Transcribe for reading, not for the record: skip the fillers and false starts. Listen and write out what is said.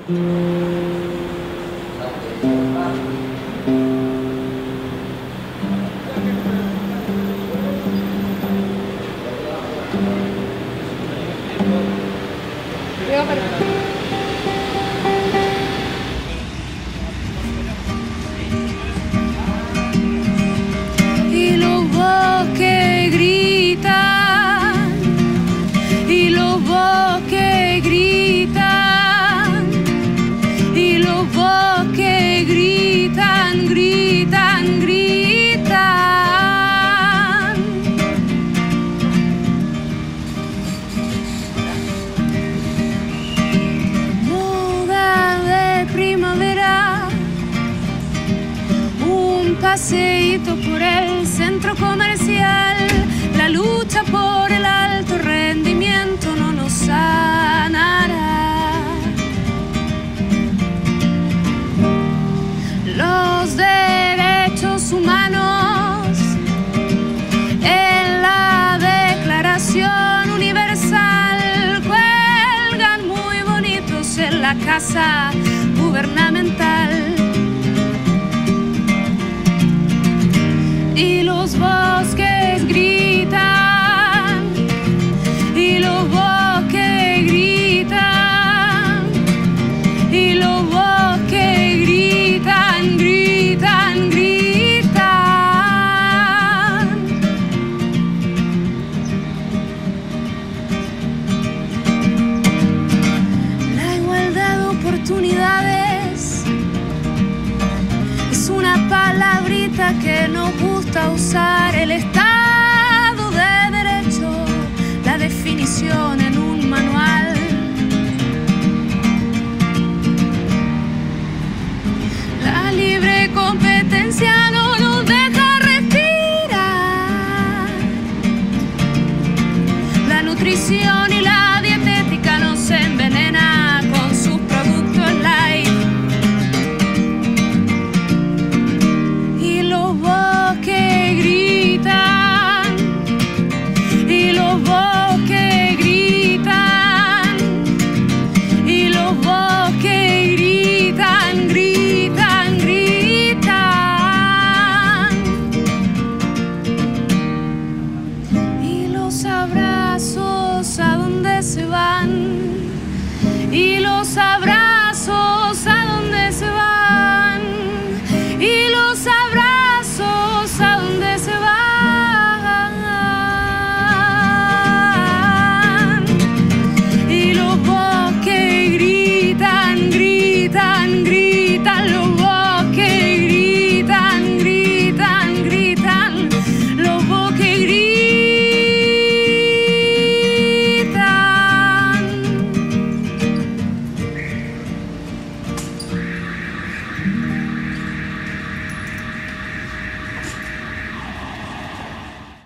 Y los bosques gritan, y los bosques gritan, y los bosques gritan, gritan, gritan. Moda de primavera, un paseíto por el centro comercial, la lucha por el alto rendimiento no nos sanará. Los derechos humanos en la Declaración Universal cuelgan muy bonitos en la casa gubernamental. Y los bosques gritan, y los bosques gritan, y los bosques gritan, gritan, gritan. La igualdad de oportunidades es una palabrita que nos gusta usar. El Estado de Derecho, la definición en un manual. La libre competencia